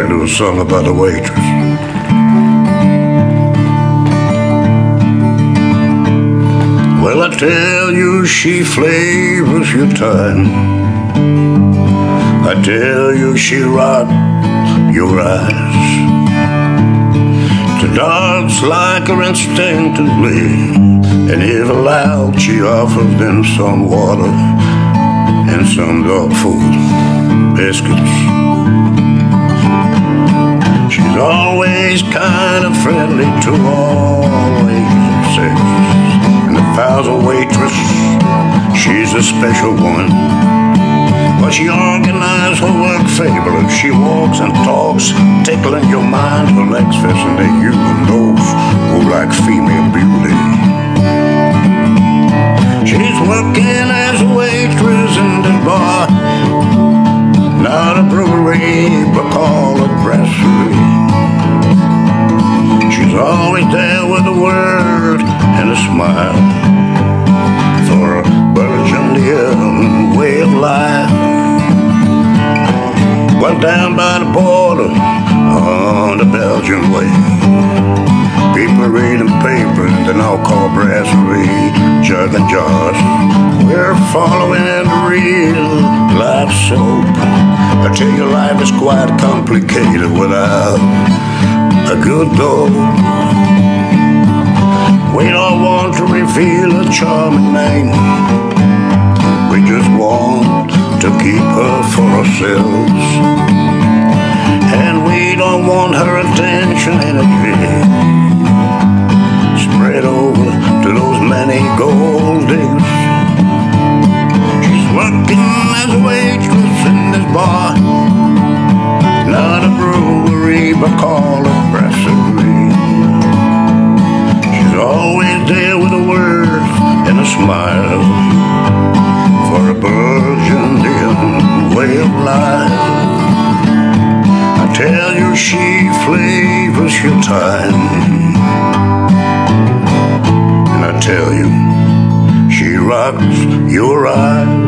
write a little song about a waitress. Well, I tell you, she flavors your time. I tell you, she rocks your eyes. To dance like her instinctively, and if allowed, she offers them some water and some dog food, biscuits. She's always kind of friendly to all ages and sexes. And if I was a waitress, she's a special one. But she organizes her work fabulous. She walks and talks, tickling your mind. Her legs fascinate you and those who like female beauty. She's working as a waitress in the bar, not a brewery, but call it brasserie. She's always there with a word and a smile for a Belgian way of life. Well, down by the border on the Belgian way, people reading papers that now call brasserie, jug and jars. We're following the real life soap. I tell you, life is quite complicated without a good dope. We don't want to reveal a charming name. We just want to keep her for ourselves. And we don't want her attention energy spread over to those many gold diggers. She's working as a waitress in this bar, not a brewery, but call it brasserie. She's always there with a word and a smile for a Belgian way of life. I tell you, she flavors your time. And I tell you, she rocks your eyes.